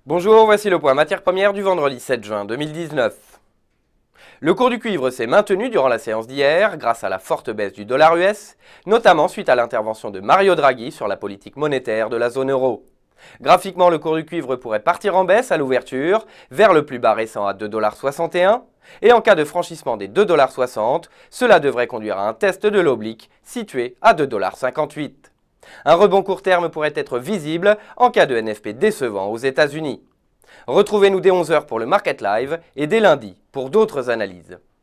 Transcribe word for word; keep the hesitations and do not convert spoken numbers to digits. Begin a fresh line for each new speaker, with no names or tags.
Bonjour, voici le point matière première du vendredi sept juin deux mille dix-neuf. Le cours du cuivre s'est maintenu durant la séance d'hier grâce à la forte baisse du dollar U S, notamment suite à l'intervention de Mario Draghi sur la politique monétaire de la zone euro. Graphiquement, le cours du cuivre pourrait partir en baisse à l'ouverture, vers le plus bas récent à deux virgule soixante et un, et en cas de franchissement des deux virgule soixante, cela devrait conduire à un test de l'oblique situé à deux virgule cinquante-huit. Un rebond court terme pourrait être visible en cas de N F P décevant aux États-Unis. Retrouvez-nous dès onze heures pour le Market Live et dès lundi pour d'autres analyses.